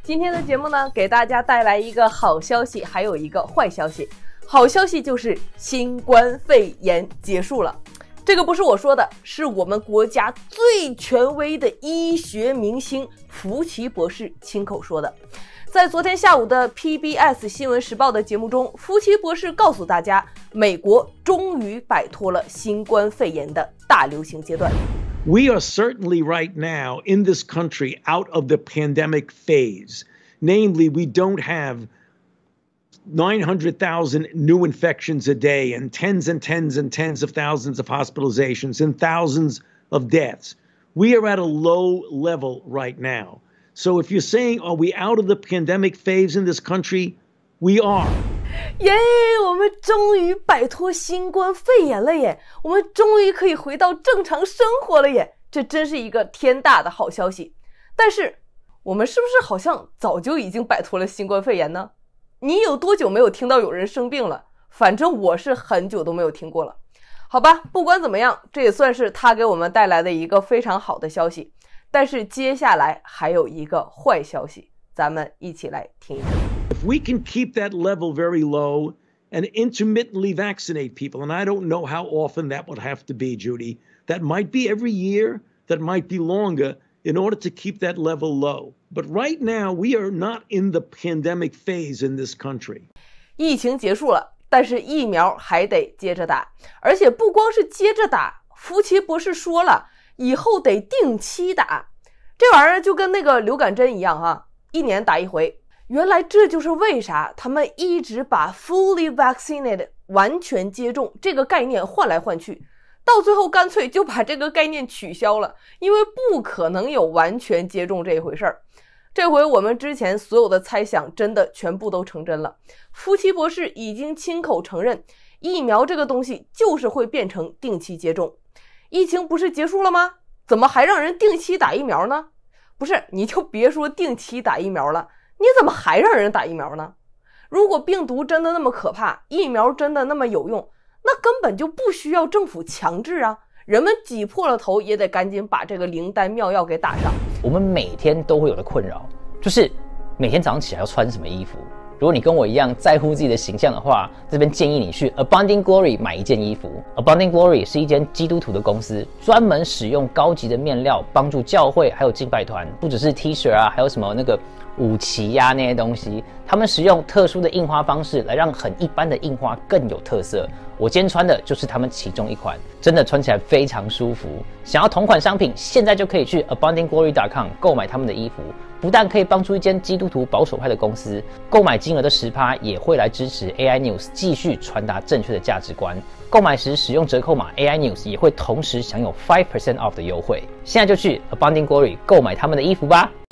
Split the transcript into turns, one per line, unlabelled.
今天的节目呢，给大家带来一个好消息，还有一个坏消息。好消息就是新冠肺炎结束了，这个不是我说的，是我们国家最权威的医学明星福奇博士亲口说的。在昨天下午的 PBS 新闻时报的节目中，福奇博士告诉大家，美国终于摆脱了新冠肺炎的大流行阶段。
We are certainly right now in this country out of the pandemic phase. Namely, we don't have 900,000 new infections a day and tens of thousands of hospitalizations and thousands of deaths. We are at a low level right now. So if you're saying, are we out of the pandemic phase in this country? We are.
耶，我们终于摆脱新冠肺炎了耶，我们终于可以回到正常生活了耶，这真是一个天大的好消息。但是我们是不是好像早就已经摆脱了新冠肺炎呢？你有多久没有听到有人生病了？反正我是很久都没有听过了。好吧，不管怎么样，这也算是他给我们带来的一个非常好的消息。但是接下来还有一个坏消息，咱们一起来听一听。
If we can keep that level very low and intermittently vaccinate people, and I don't know how often that would have to be, Judy, that might be every year, that might be longer, in order to keep that level low. But right now, we are not in the pandemic phase in this country.
疫情结束了，但是疫苗还得接着打，而且不光是接着打，福奇博士说了，以后得定期打。这玩意儿就跟那个流感针一样哈，1年打一回。原来这就是为啥他们一直把 fully vaccinated 完全接种这个概念换来换去，到最后干脆就把这个概念取消了，因为不可能有完全接种这一回事儿。这回我们之前所有的猜想真的全部都成真了，福奇博士已经亲口承认，疫苗这个东西就是会变成定期接种。疫情不是结束了吗？怎么还让人定期打疫苗呢？不是，你就别说定期打疫苗了，你怎么还让人打疫苗呢？如果病毒真的那么可怕，疫苗真的那么有用，那根本就不需要政府强制啊，人们挤破了头也得赶紧把这个灵丹妙药给打上。
我们每天都会有的困扰，就是每天早上起来要穿什么衣服。如果你跟我一样在乎自己的形象的话，这边建议你去 Abounding Glory 买一件衣服。Abounding Glory 是一间基督徒的公司，专门使用高级的面料帮助教会还有敬拜团，不只是 T 恤啊，还有什么那个舞旗啊那些东西，他们使用特殊的印花方式来让很一般的印花更有特色。我今天穿的就是他们其中一款，真的穿起来非常舒服。想要同款商品，现在就可以去 aboundingglory.com 购买他们的衣服，不但可以帮助一间基督徒保守派的公司，购买金额的10%也会来支持 AI News 继续传达正确的价值观。购买时使用折扣码 AI News 也会同时享有 5% off 的优惠。现在就去 Abounding Glory 购买他们的衣服吧。